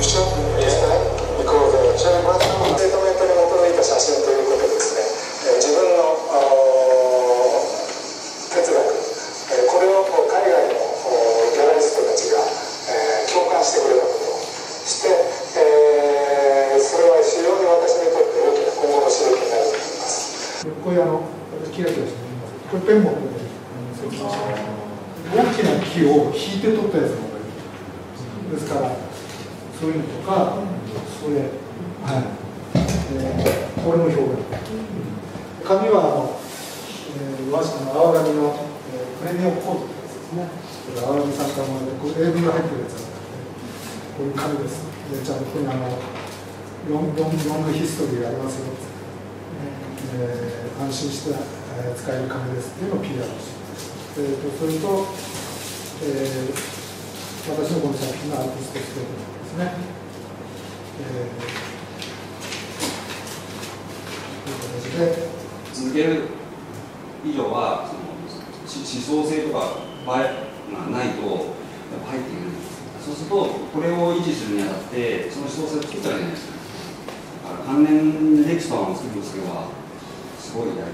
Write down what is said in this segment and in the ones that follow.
picture this time because actuallyまずステートメントに基づいた写真ということでですね、自分の哲学、これを海外のギャラリストたちが共感してくれたことして、それは非常に私にとって大きな今後の刺激になると思います。 こういうキラキラして見ます。これペンもこれで説明してます。大きな木を引いて取ったやつの方がいいですから、そういうのとか、それ、はい、これも表現。紙は和紙の泡紙のプレミアムコートってやつですね。泡紙さんからもらって、英文が入ってるやつなんで、こういう紙です。でちゃんとここにロングヒストリーがありますよって、安心して使える紙ですっていうのを PR して。それと、私のこの作品のアーティストステートですね。という形で続ける以上はその思想性とかがないと入っていけないんです。そうするとこれを維持するにあたってその思想性を作ったらいいじゃないですか。関連テキストを作るとすればすごい大事です。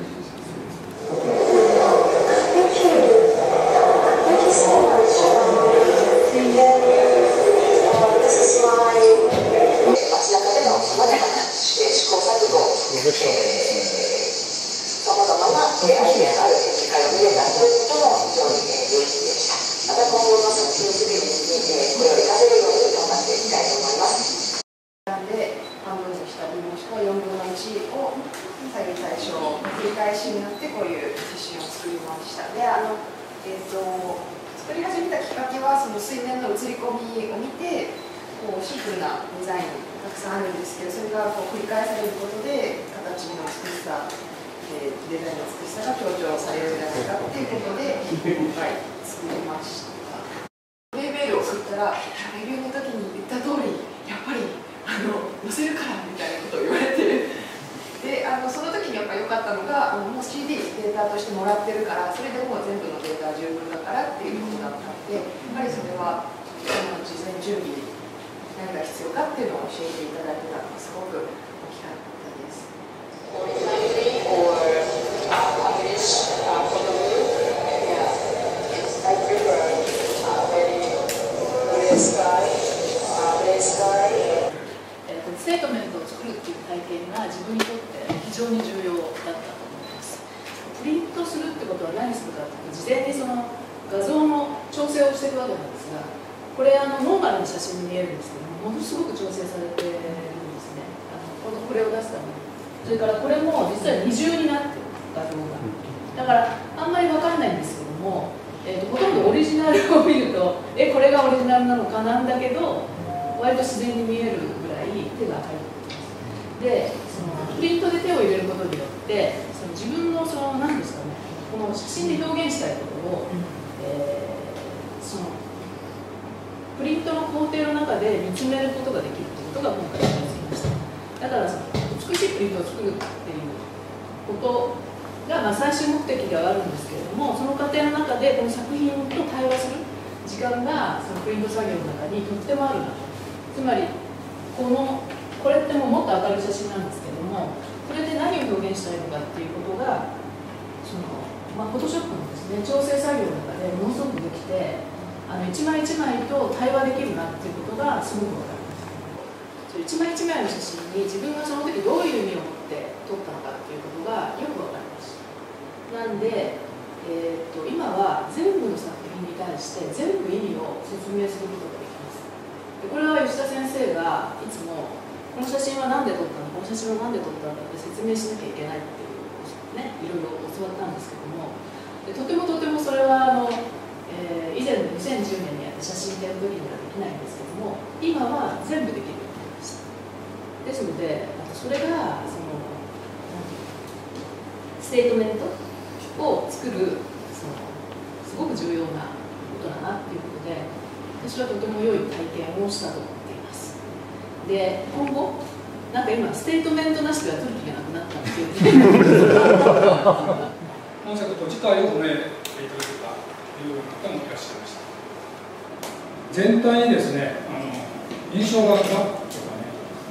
さまざまなアイデアがある展示会を見れたということも非常に良い日でした。また今後の作品作りにこれを生かせるように頑張っていきたいと思います。 で半分にしたりもしくは4分の1を左右対称の繰り返しになってこういう写真を作りました。で作り始めたきっかけはその水面の写り込みを見てこうシンプルなデザインたくさんあるんですけど、それがこう繰り返されることで形の美しさ、デザインの美しさが強調されるんじゃないかっていうことで今回作りました。レーベルを作ったらレビューの時に言った通りやっぱり載せるからみたいなことを言われて、でその時にやっぱ良かったのがもう CD データとしてもらってるからそれでもう全部のデータ十分だからっていうことだったので、やっぱりそれは事前準備何が必要かっていうのを教えていただいてたのがすごく大きかったです。 ステートメントを作るっていう体験が自分にとって非常に重要だったと思います。プリントするってことは何するかっていうと、事前にその画像の調整をしていくわけなんですが、これノーマルな写真に見えるんですけども、ものすごく調整されているんですね。これを出すために。それからこれも実は二重になってる画像が。だからあんまり分かんないんですけども、ほとんどオリジナルを見るとこれがオリジナルなのかなんだけど、割と自然に見えるぐらい手が入っています。で、そのプリントで手を入れることによってその自分の何ですかね、この写真で表現したいことを、そのプリントの工程の中で見つめることができるということが今回気づきました。だからその美しいプリントを作るっていうことが最終目的ではあるんですけれども、その過程の中でこの作品と対話する時間がそのプリント作業の中にとってもあるなと。つまりこれってもっと明るい写真なんですけども、これで何を表現したいのかっていうことがフォトショップのですね、調整作業の中でものすごくできて、一枚一枚と対話できるなっていうことがすごく分かります。一枚一枚の写真に自分がその時どういう意味を持って撮ったのかっていうことがよく分かります。なんで、今は全部の作品に対して全部意味を説明することができます。でこれは吉田先生がいつもこの写真は何で撮ったの、この写真は何で撮ったんだって説明しなきゃいけないっていうね、いろいろ教わったんですけども、とてもそれは以前の2010年にやった写真展の時にはできないんですけども、今は全部できるようになりました。ですのでそれがステートメントを作るすごく重要なことだなっていうことで、私はとても良い体験をしたと思っています。で今後なんか今ステートメントなしでは取る気がなくなったっていうコンセプト自体を褒めていただけたという方もいらっしゃいました。全体にですね印象がバッとかね、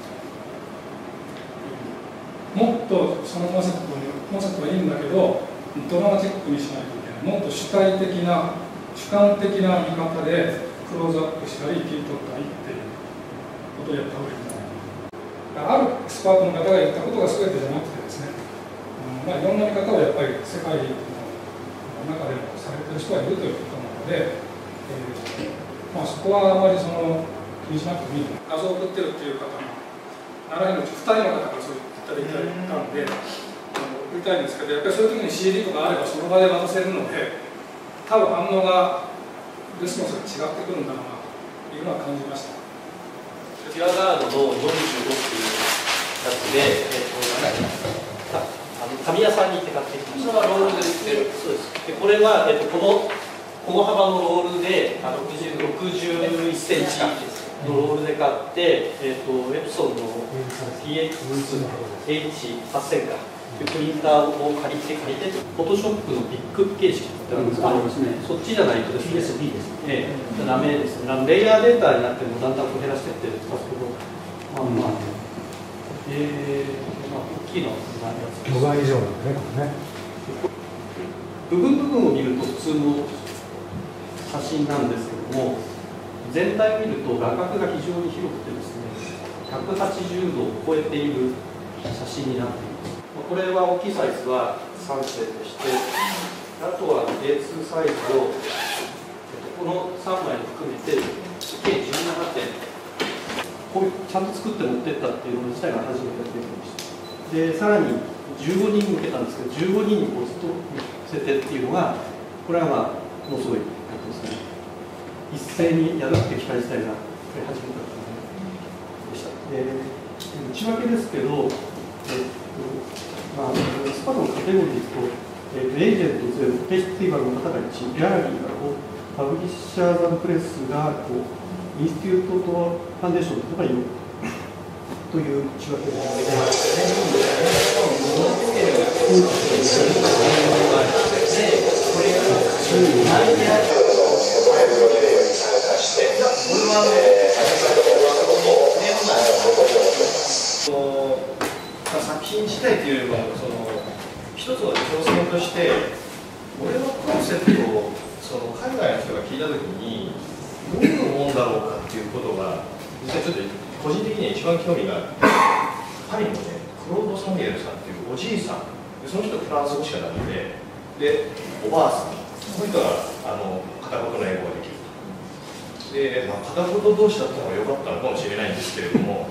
もっとそのコンセプトはいいんだけど、ドラマチックにしないといけない、もっと主体的な、主観的な見方でクローズアップしたり、切り取ったりっていうことをやった方がいいんじゃないかな。あるエキスパートの方が言ったことが全てじゃなくてですね、いろんな見方をやっぱり世界の中でもされてる人はいるということなので、そこはあまり気にしなくてもいい。画像を送ってるっていう方の習いのうち2人の方からそう言っていただいたんで、送りたいんですけど、やっぱりそういう時に CD とかあればその場で渡せるので、多分反応がレスポンスが違ってくるんだろうなというのは感じました。 ティアガードの45っていうやつで、紙屋さんに行って買ってきました。それはロールで売ってる。そうです。でこれは、この幅のロールで61センチのロールで買って、エプソンの PX-H8000 かというプリンターを借りて、フォトショップのビッグ形式ってあるんですけど、そっちじゃないとですね、USB ですね。ダメですね。レイヤーデータになってもだんだん減らしていってるんですけど、大きいのは 5倍以上なんだね、これね。 部分を見ると普通の写真なんですけども、全体を見ると画角が非常に広くてですね、180度を超えている写真になっています。これは大きいサイズは3世として、あとは A2 サイズを、この3枚を含めて計17点、こういうちゃんと作って持っていったっていうの自体が初めて出てきました。でさらに15人向けたんですけど、15人にこうずっと見せてっていうのが、これはものすごいことですね。一斉にやるって機械自体が初めてだったでした。内訳ですけど、スパのカテゴリーと、エージェント0、フェスティバルの方が1、ギャラリーが5、パブリッシャーズ&プレスが5、インスティュートとファンデーションとか4という内訳です作品自体というよりも、一つの挑戦として、俺のコンセプトを海外の人が聞いたときに、どういうものだろうかっていうことが、実際ちょっと個人的には一番興味があって、パリのね、クロード・サミュエルさんっていうおじいさん、その人フランス語しかなくて、で、おばあさん、この人が片言の英語ができる。で、片言同士だったのが良かったのかもしれないんですけれども、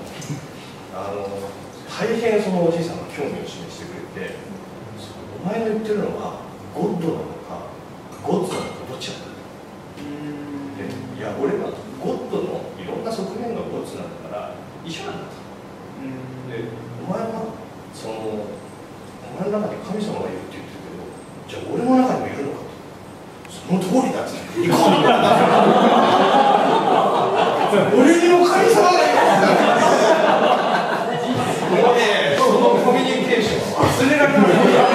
大変そのおじいさんが興味を示してくれて、お前の言ってるのはゴッドなのかゴッズなのかどっちなんだと。いや、俺はゴッドのいろんな側面がゴッズなんだから一緒なんだと。で、お前はお前の中に神様がいるって言ってるけど、じゃあ俺の中にもいるのかと。その通りだっつって、俺にも神様がいるそのコミュニケーション忘れられない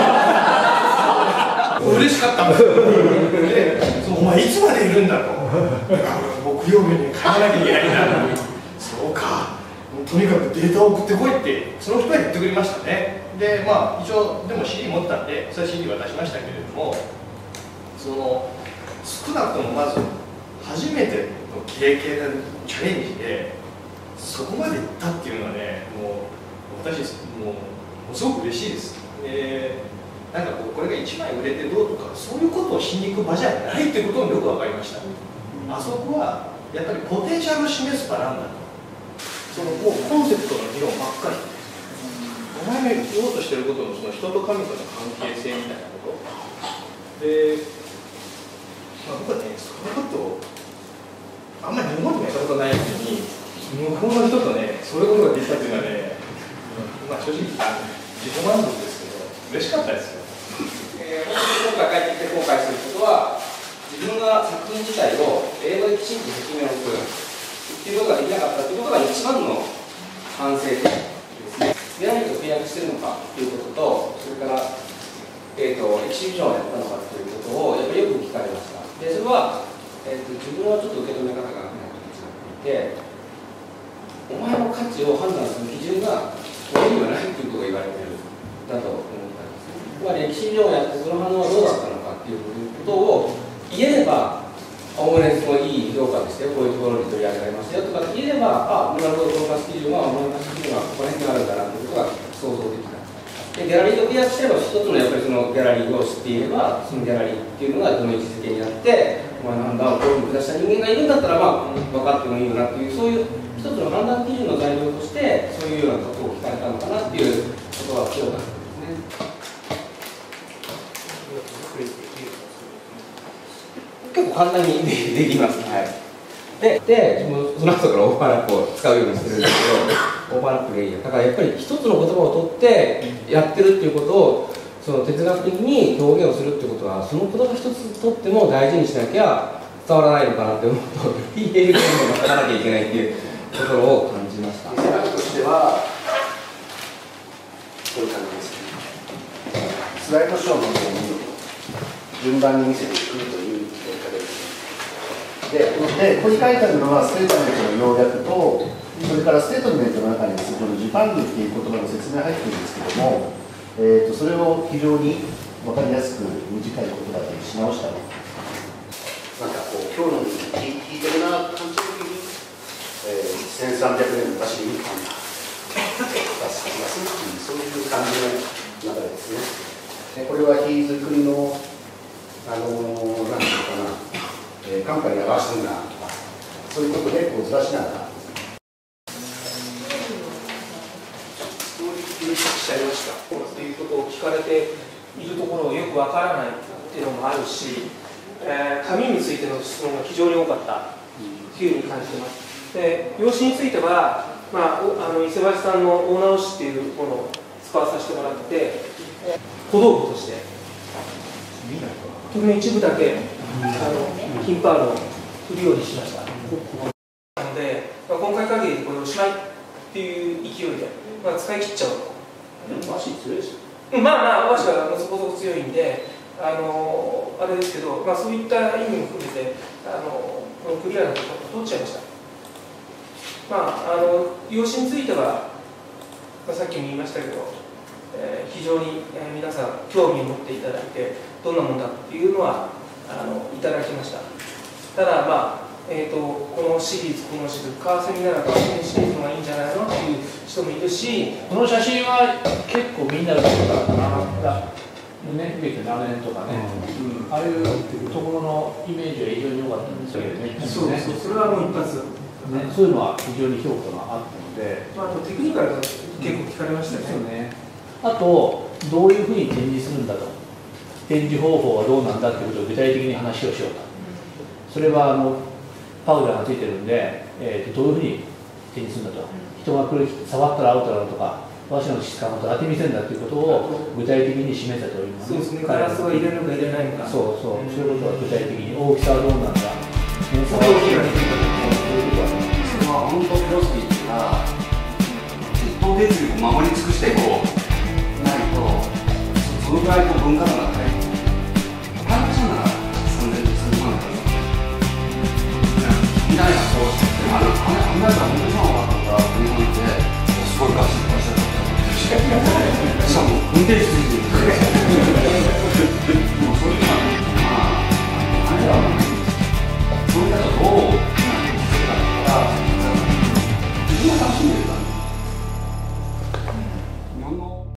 嬉しかったんですよ。で、お前いつまでいるんだと。木曜日に帰らなきゃいけないんだ。そうか。とにかくデータを送ってこいってその人は言ってくれましたね。で、一応でも CD 持ったんで、それは CD 渡しましたけれども、少なくともまず初めての経験チャレンジでそこまでいったっていうのはね、もう私ものすごく嬉しいです。なんかこれが1枚売れてどうとかそういうことをしに行く場じゃないってこともよく分かりました。あそこはやっぱりポテンシャルを示す場なんだと。もうコンセプトの議論ばっかり。お前が言おうとしてることの人と神との関係性みたいなこと。で、僕はね、そのことあんまり日本でもやったことないのに、向こうの人とね、そういうことができたというのはね、正直自己満足ですけど、嬉しかったですよ。 今回帰ってきて後悔することは、自分が作品自体を英語できちんと説明をするっていうことができなかったということが一番の反省点ですね。で、何か契約してるのかということと、それから、エキシビジョンをやったのかということをやっぱりよく聞かれました。で、それは、自分はちょっと受け止め方が違っていて、 お前の価値を判断する基準がこれにはないということが言われているだと思ったんですね。つまり歴史上やってその反応はどうだったのかっていうことを言えれば、おおむねすごいいい評価ですよ、こういうところに取り上げられますよとか言えれば、あ、なるほど、この価値基準は、この価値基準はここら辺にあるんだなということが想像できた。でギャラリーと契約すれば、一つのやっぱりそのギャラリーを知っていれば、そのギャラリーっていうのがどの位置づけになって、お前の判断をこういうふうに下した人間がいるんだったら、まあ、分かってもいいよなっていう、そういう一つの判断基準の材料として、そういうようなことを聞かれたのかなっていうことは強かったですね。結構簡単にできます。はい。で、その後からオーバーラップを使うようにしてるんですけど、オーバーラップでいいよ。だからやっぱり一つの言葉を取ってやってるっていうことを、その哲学的に表現をするってことは、その言葉一つ取っても大事にしなきゃ伝わらないのかなって思うと、PL 言語を書かなきゃいけないっていうところを感じました。 哲学としては、こういう感じですね。スライドショーのように順番に見せていくというやり方ですね。で、ここに書いてあるのはステートメントの要約と、それからステートメントの中にですね、このジパングっていう言葉の説明が入ってるんですけども、それを非常に分かりやすく短い言葉でし直したの。なんかこう、今日の聞いてるな感じの時に、1300年昔に見たんだ。出す気がするっていう、そういう感じの中でですね。これは日づくりの、なんていうのかな、カンパに合わせるなとか、そういうことでこうずらしながら。 しちゃいましたということを聞かれているところをよくわからないっていうのもあるし、紙についての質問が非常に多かったというふうに感じています。で、用紙については、伊勢橋さんの大直しっていうものを使わさせてもらって、小道具として、特に一部だけ金パールを売るようにしました。なので、今回限りでこれおしまいっていう勢いで、使い切っちゃおうと。 和紙強いですよ。 和紙はそこそこ強いんで、あれですけど、そういった意味も含めて、このクリアなところを取っちゃいました。用紙については、さっきも言いましたけど、非常に皆さん興味を持っていただいて、どんなものだっていうのはいただきました。ただ、このシリーズ、カワセミならカワセミシリーズの方がいいんじゃないのっていう人もいるし、 この写真は結構みんなが撮ったからね、7年とかね、ああいうところのイメージは非常に良かったんですよね。 そう、それはもう一発、 そういうのは非常に評価があったので、 あとテクニカルが結構聞かれましたね。 あと、どういうふうに展示するんだと、展示方法はどうなんだということを具体的に話をしようと。それはパウダーがついてるんで、どういうふうに展示するんだと、人がこれ触ったらアウトだろうとか、和紙の質感を当て見せるんだということを具体的に示せております。 そうですね、ガラスを入れるのか入れないのか。 そういうことは具体的に、大きさはどうなんだ、 大きいができるかとか、そういうことはね。 それは本当フィロソフィーが鉄頭鉄尾を守り尽くしていこうないと、そのぐらい文化がない。パンチなら3000万だからみたいなそうしてあんなの本当にそうなかったら日本ってすごいガスの会社だったしかも運転手ついてる